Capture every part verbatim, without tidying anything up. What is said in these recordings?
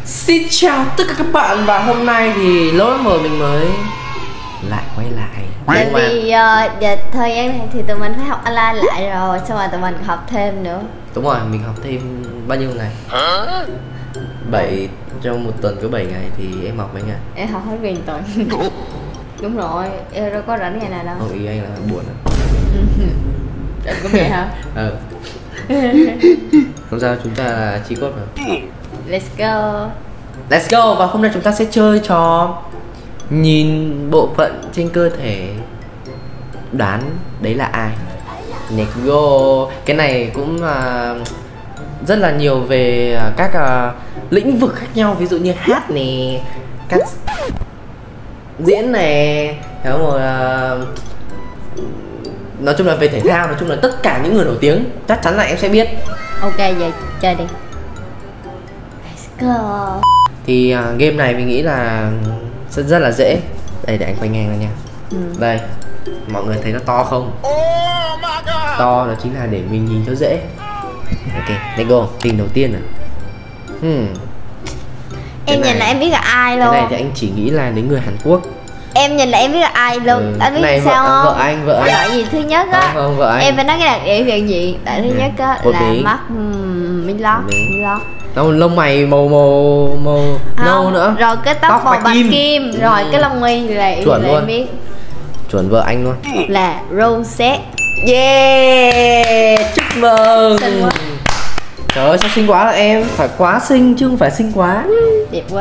Xin chào tất cả các bạn, và hôm nay thì lỗi mờ mình mới lại quay lại. Tại vì uh, giờ thời gian này thì tụi mình phải học online lại rồi, xong rồi tụi mình học thêm nữa. Đúng rồi, mình học thêm bao nhiêu ngày? bảy trong một tuần có bảy ngày thì em học mấy ngày? Em học hết nguyên tuần. Đúng rồi, em đâu có rảnh ngày nào đâu. Không, ý anh là buồn à? Em cũng vậy hả? Ừ. Không sao, chúng ta là chi cốt mà. Let's go. Let's go, và hôm nay chúng ta sẽ chơi trò nhìn bộ phận trên cơ thể, đoán đấy là ai. Let's go. Cái này cũng uh, rất là nhiều về uh, các uh, lĩnh vực khác nhau, ví dụ như hát nè, các diễn nè, đúng rồi, uh, nói chung là về thể thao, nói chung là tất cả những người nổi tiếng chắc chắn là em sẽ biết. Ok, vậy chơi đi. Let's go. Thì uh, game này mình nghĩ là rất, rất là dễ. Đây, để anh quay ngang ra nha. Ừ. Đây, mọi người thấy nó to không? To đó chính là để mình nhìn cho dễ. Ok, let's go. Tình đầu tiên à? Hmm. Em nhìn là em biết là ai luôn. Cái này thì anh chỉ nghĩ là đến người Hàn Quốc. Em nhìn là em biết là ai luôn. Ừ. Anh biết này, sao vợ, không? Vợ anh, vợ anh. Loại gì thứ nhất á? Không, không, vợ anh. Em phải nói cái đặc điểm việc gì? Tại thứ nhất á là mắt Milot, Milot. Đâu, lông mày màu màu màu nâu nữa. Rồi cái tóc, tóc màu bạch kim, kim. Ừ. Rồi cái lông mi là chuẩn là luôn. Em biết. Chuẩn vợ anh luôn. Là Rosette. Yeah, chúc mừng. Trời ơi, sao xinh quá là em. Phải quá xinh chứ không phải xinh quá. Đẹp quá.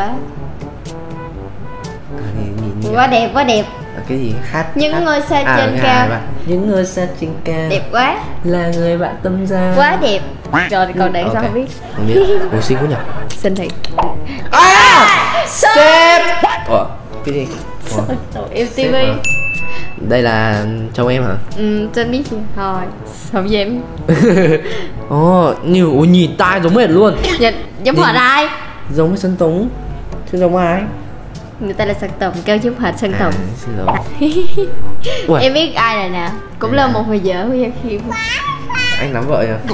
À, nhìn, nhìn quá đẹp, quá đẹp. À, cái gì hát những hát. ngôi sao à, trên cao. Những ngôi sao trên cao. Đẹp quá. Là người bạn tâm giao. Quá đẹp. Rồi còn để okay. Sao không biết. Không biết. Ủa, xinh quá nhỉ. Xinh thiệt. À, sếp. Ủa, cái gì? Ủa, yêu ti vi. Đây là chồng em hả? Ừ, trên biết gì? Thôi, không dám. Ồ, oh, nhiều, ôi, nhìn tai giống mệt luôn. Nhìn, giống hệt ai? Giống với Sơn Tùng. Chứ giống ai? Người ta là Sơn Tùng, kêu giống hệt Sơn Tùng. À, xin lỗi. Em biết ai rồi nè. Cũng là một người vợ của Gia Khiêm. Anh nắm vợ à?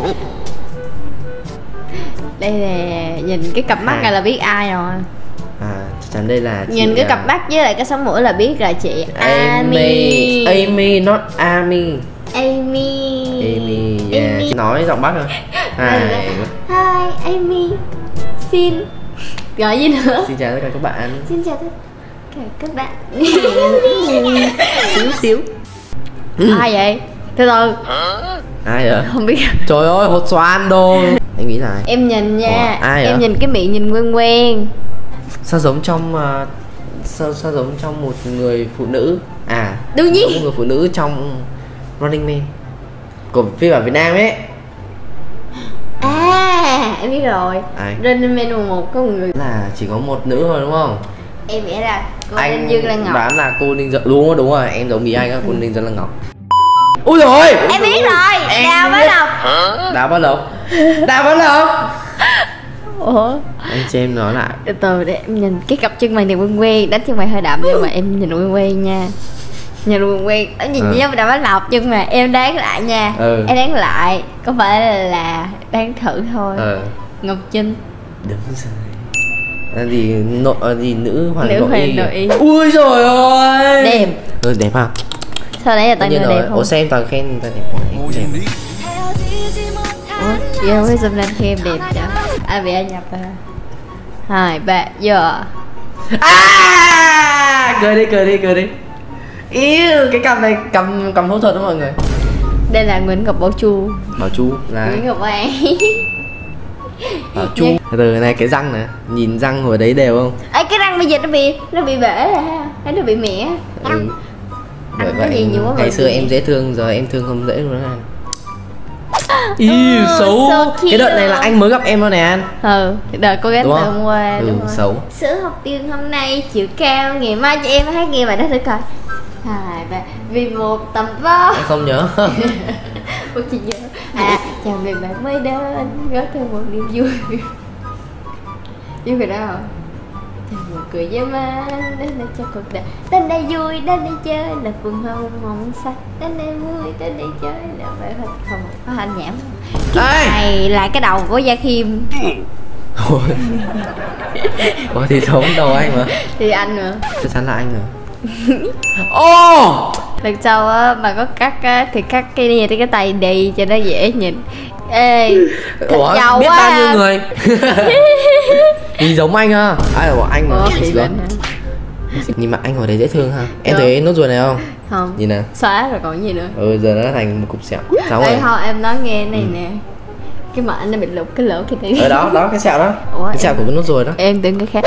Đây là nhìn cái cặp mắt à. Này là biết ai rồi. À, chắc chắn đây là chị nhìn cái cặp mắt với lại cái sống mũi là biết là chị Amy. Amy, not Amy. Amy. Amy, yeah. Amy. Chị nói giọng Bắc rồi. Hi. Hi, Amy. Xin. Gọi gì nữa? Xin chào tất cả các bạn. Xin chào tất cả các bạn. Xíu xíu. Ai vậy? Từ từ. Ai vậy? Không biết. Trời ơi, hột xoan đồ. Anh nghĩ là ai? Em nhìn nha. Ủa, ai em vậy? nhìn cái miệng nhìn quen quen. Sao giống trong uh, sao sao giống trong một người phụ nữ? À, đương nhiên. Một người phụ nữ trong Running Man của phiên bản Việt Nam ấy. À, em biết rồi. Ai? Running Man mùa một có một người. Là chỉ có một nữ thôi đúng không? Em nghĩ là cô anh Ninh Dương Lan Ngọc. Đoán là cô Ninh Dương. Đúng rồi, đúng rồi, em giống ý anh á, cô Ninh Dương Lan Ngọc. Ui rồi, em biết rồi. Em Đào Bá Lộc. Đào Bá Lộc. Đào Bá Lộc. Ủa? Anh cho em nói lại. Từ từ để em nhìn cái cặp chân mày này quen quen, đánh chân mày hơi đậm nhưng mà em nhìn quen quen nha. Nhìn quen quen, em nhìn ừ. như Đào Bá Lộc nhưng mà em đoán lại nha. Ừ. Em đoán lại, có phải là đoán thử thôi. Ừ. Ngọc Trinh. Đúng rồi. À, gì nội à, gì nữ hoàng nữ nội, hoàng y. nội y. Ui rồi ơi. Đẹp. Ừ, đẹp không? Sao đấy là toàn người đẹp không? Ủa xem toàn khen người ta đẹp quá. Đẹp. Ủa, chị không biết zoom lên khi em đẹp chứ. Ai bị ai nhập à? Hai, ba, giờ. À, cười đi, cười đi, cười đi. Yêu, cái cầm này cầm cầm phẫu thuật đó mọi người. Đây là Nguyễn Ngọc Bảo Chu. Bảo Chu là Nguyễn Ngọc An. Bảo Chu. Từ từ này, cái răng này, nhìn răng hồi đấy đều không? Ê, cái răng bây giờ nó bị nó bị bể rồi ha, hay nó bị mẻ. Ừ. Bởi vậy gì nhiều quá ngày xưa em dễ thương, giờ em thương không dễ luôn anh. Yêu, xấu. So cái đợt này là anh mới gặp em thôi nè anh. Ừ, đợt cô ghét từ hôm qua. Ừ, xấu. Sữa học tiên hôm nay chiều cao, ngày mai cho em hát nghe bài đó thử coi. Hai ba, vì một tầm vóc. Em không nhớ. Cô chỉ nhớ. À, chào mừng bạn mới đến, góp thêm một niềm vui. Biết rồi đó không? Chào mừng cười với má, đến đây cho cuộc đời. Đến đây vui, đến đây chơi là phường hồng mộng sắc. Đến đây vui, đến đây chơi là phải không? Không, có hành nhảm. Cái này là cái đầu của Gia Khiêm. Ôi. Ủa thì giống đầu anh mà. Thì anh nữa. Chắc chắn là anh rồi. Ô! Lần sau á mà có cắt á thì cắt cái này cái tay đi cho nó dễ nhìn. Ê, Ủa, giàu biết quá bao à. nhiêu người. Nhìn giống anh à. Ai là bọn anh mà. Ủa, Nhìn thì xuống. anh hả? Nhìn mặt anh hồi đấy dễ thương ha. Em Được. thấy nốt ruồi này không? Không. Nhìn nào. Xóa rồi còn gì nữa. Ừ, giờ nó thành một cục sẹo. Sao Ê rồi? thôi em nói nghe này nè. Cái mặt anh nó bị lục cái lỗ kia tí. Ở đó, đó cái sẹo đó. Ủa, Cái em- sẹo của cái nốt ruồi đó. Em tưởng cái khác.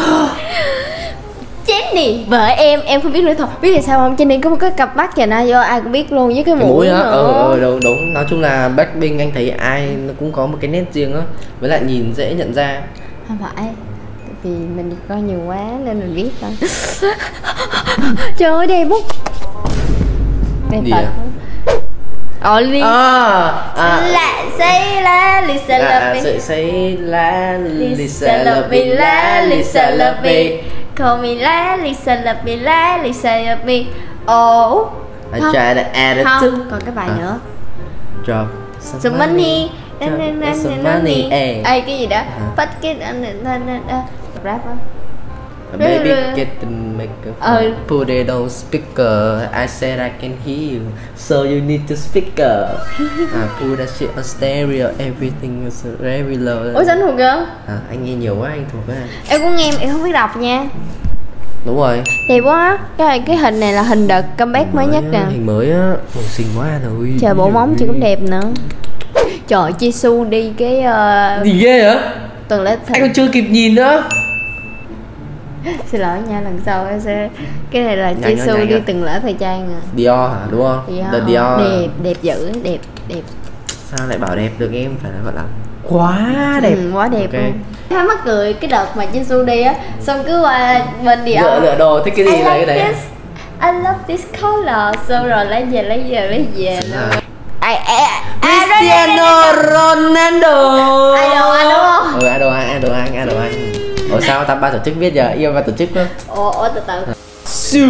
Jenny, vợ em, em không biết nữa thôi. Biết là sao không? Jenny có một cái cặp mắt chà na do ai cũng biết luôn với cái Cái mũi mũi đó, nữa. ờ ờ đúng đúng. Nói chung là Blackpink anh thấy ai nó cũng có một cái nét riêng á. Với lại nhìn dễ nhận ra. Không phải. Tại vì mình coi nhiều quá nên mình biết thôi. Trời ơi đẹp bút. Đẹp Gì thật. à? Ờ Ly. À, à, Lạ say la Lisa à, love me. sợi say la Lisa Lisa love love me me la la Lisa love me. me. Call me la Lisa love me la Lisa love me. Oh. I Không. try to add it to Không, còn cái bài À. nữa. drop Some money. Na, na, na, Drop some na, na, money. na. Ê. Ê cái gì đó. Hả? Bắt cái na, na, na, na. Rap á. Baby Rồi, rồi. get the make up Ờ. put it on speaker. I said I can hear you, so you need to speaker. I put that shit on stereo. Everything is very low. Ủa sao thuộc cơ? À, anh nghe nhiều quá anh thuộc á. Em cũng nghe em không biết đọc nha. Đúng rồi. Đẹp quá. Cái cái hình này là hình đợt comeback mới nhất á, nè. Hình mới á, màu xinh quá rồi. Trời bộ móng chị cũng đẹp nữa. Trời Jisoo đi cái uh, Gì ghê hả? tuần lễ Anh còn chưa kịp nhìn nữa. xin lỗi nha, lần sau em sẽ cái này là Nhanh thôi, Jisoo nhanh đi thôi. từng lễ thời trang à. Dior hả? Đúng không? Dior. The Dior. Đẹp, đẹp dữ, đẹp, đẹp. Sao lại bảo đẹp được, em phải là gọi là quá đẹp. Ừ, quá đẹp Ok. luôn. Em mắc cười cái đợt mà Jisoo đi á, xong cứ qua bên Dior. Lựa lựa đồ thích cái gì I là cái like đấy. this, I love this color. Xong rồi lấy về, lấy về, lấy về. À. Ai, ai, ai, Cristiano Ronaldo. Idol anh đúng không? Ừ, idol anh, idol anh, idol anh. Ủa sao ta ba tổ chức biết giờ, yêu ba tổ chức không? Ủa, ủa từ từ. Su.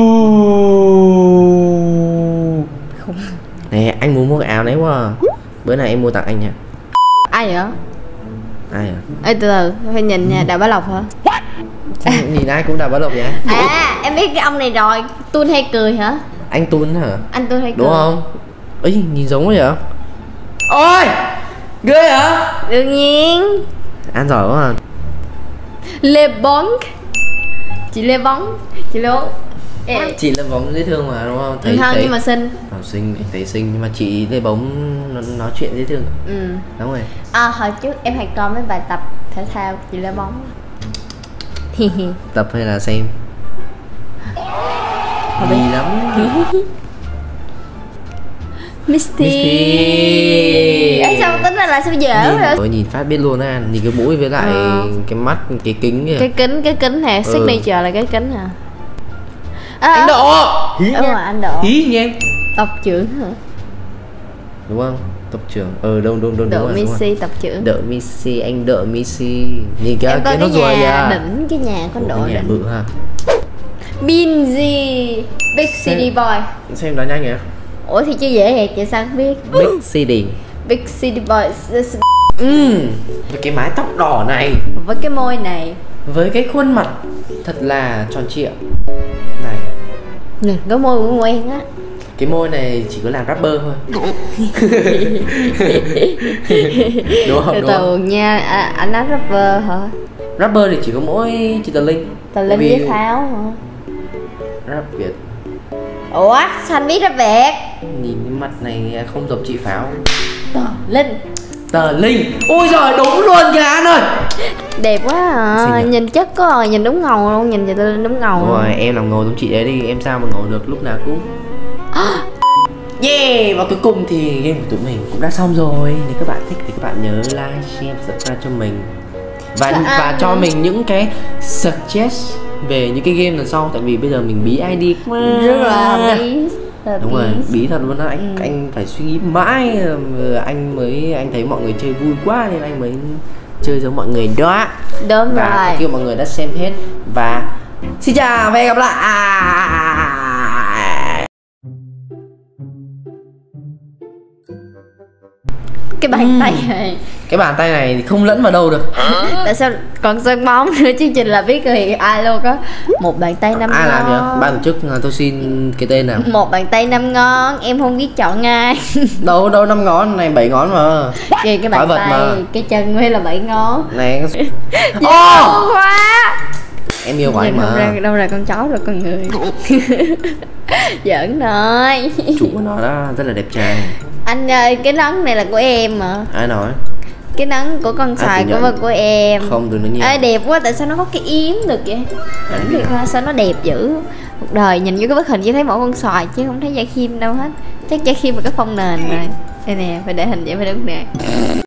Nè, anh muốn mua cái áo đấy quá à. Bữa nay em mua tặng anh nha. Ai vậy? Ai à? Ê từ từ, phải nhìn nha, Đào Bá Lộc hả? Sao nhìn ai cũng đào bá lộc vậy? À, em biết cái ông này rồi, Tun hay cười hả? Anh Tun hả? Anh Tun hay cười. Đúng không? Ấy, nhìn giống quá vậy? Ôi! Ghê hả? Đương nhiên. Ăn giỏi quá à. Lê Bóng. Chị Lê Bóng. Chị Lê Bóng. Ê. Chị Lê Bóng dễ thương mà đúng không? Thấy, Không, thấy... nhưng mà xinh. Ờ, xinh, anh thấy xinh, nhưng mà chị Lê Bóng nó, nói chuyện dễ thương. Ừ. Đúng rồi. À, hồi trước em hay coi mấy bài tập thể thao chị Lê Bóng. Tập hay là xem? Gì lắm. Misty. Misty. Ấy sao tính ra là sao dở Nhìn, rồi. ôi, nhìn phát biết luôn á, nhìn cái mũi với lại Ờ. cái mắt, cái kính kìa. Cái kính, cái kính nè, Ừ. signature là cái kính hả? À, Anh Độ. Hí đúng nha. rồi, anh Độ. Hí nha em. Tộc trưởng hả? Đúng không? Tộc trưởng. Ờ đúng đúng đúng Độ đúng rồi. đúng rồi. Missy tộc trưởng. Độ Missy, anh Độ Missy. Nhìn cái Em coi cái cái nốt ruồi nhà kìa. đỉnh, cái nhà có Ủa, độ cái nhà đỉnh. bự ha. Binzy, Big City Boy. Xem đó nhanh nhỉ. Ủa thì chưa dễ hẹt vậy sao không biết. Big City. Big City Boy. Ừm, với cái mái tóc đỏ này, Với cái môi này. với cái khuôn mặt thật là tròn trịa này. Nè, cái môi cũng quen á. Cái môi này chỉ có làm rapper thôi. Đúng không? Từ Đúng không? từ nha, à, anh nói rapper hả? Rapper thì chỉ có mỗi chị Tờ Linh. Tờ Linh Vì với Pháo hả? rap Việt. Ủa, sao anh biết rap Việt? Nhìn cái mặt này không giống chị Pháo. Tờ Linh. Tờ Linh. Ôi giời, đúng luôn kìa anh ơi. Đẹp quá à, Xinh à? nhìn chất có rồi, nhìn đúng ngầu luôn, nhìn chị Tờ Linh đúng ngầu Đúng luôn. rồi, em làm ngầu giống chị ấy đi, em sao mà ngầu được lúc nào cũng. Yeah, và cuối cùng thì game của tụi mình cũng đã xong rồi. Nếu các bạn thích thì các bạn nhớ like, share, subscribe cho mình. Và Dạ, và à, cho mình những cái suggest về những cái game lần sau. Tại vì bây giờ mình bí i đê quá. Rất là bí. Đúng rồi, bí thật luôn đó. Anh Ừ. anh phải suy nghĩ mãi ờ, anh mới anh thấy mọi người chơi vui quá nên anh mới chơi giống mọi người đó. Đúng Và rồi. kêu mọi người đã xem hết. Và xin chào và hẹn gặp lại. Cái bàn tay này Cái bàn tay này thì không lẫn vào đâu được. Tại sao còn sân bóng nữa, chương trình là biết thì ai luôn có một bàn tay năm Ai ngón. làm vậy? Ban tổ chức tôi xin cái tên nào. Một bàn tay năm ngón, em không biết chọn ai. Đâu đâu năm ngón này, bảy ngón mà. Kìa cái Quái bàn vật tay, mà. cái chân mới là bảy ngón. Này. Dễ Ô! quá. Em yêu của anh Nhìn không ra mà. đâu là con chó rồi con người. Giỡn thôi. Chủ của nó đó rất là đẹp trai. Anh ơi, cái nón này là của em mà. Ai nói? Cái nón của con Ai xài phủ của nhận? của em. Không, đừng nói nhiều. Ê, đẹp quá, tại sao nó có cái yếm được vậy? Không biết ha, sao nó đẹp dữ. Một đời nhìn vô cái bức hình chỉ thấy mỗi con xoài chứ không thấy Gia Kim đâu hết. Chắc Gia Kim là cái phông nền rồi. Đây nè, phải để hình vậy phải đúng nè.